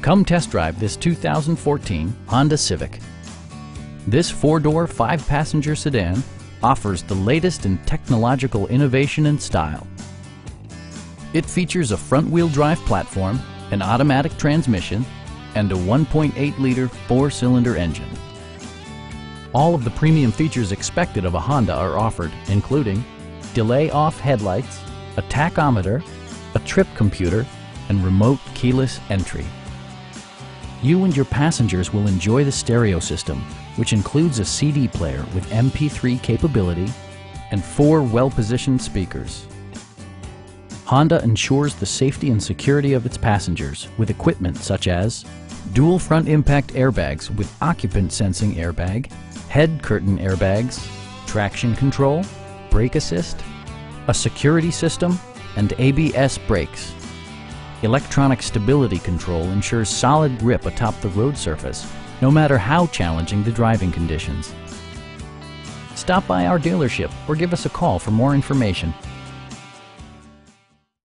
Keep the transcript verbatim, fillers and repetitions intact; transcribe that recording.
Come test drive this two thousand fourteen Honda Civic. This four-door, five-passenger sedan offers the latest in technological innovation and style. It features a front-wheel drive platform, an automatic transmission, and a one point eight liter four-cylinder engine. All of the premium features expected of a Honda are offered, including delay-off headlights, a tachometer, a trip computer, and remote keyless entry. You and your passengers will enjoy the stereo system, which includes a C D player with M P three capability and four well-positioned speakers. Honda ensures the safety and security of its passengers with equipment such as dual front impact airbags with occupant sensing airbag, head curtain airbags, traction control, brake assist, a security system, and A B S brakes. Electronic stability control ensures solid grip atop the road surface, no matter how challenging the driving conditions. Stop by our dealership or give us a call for more information.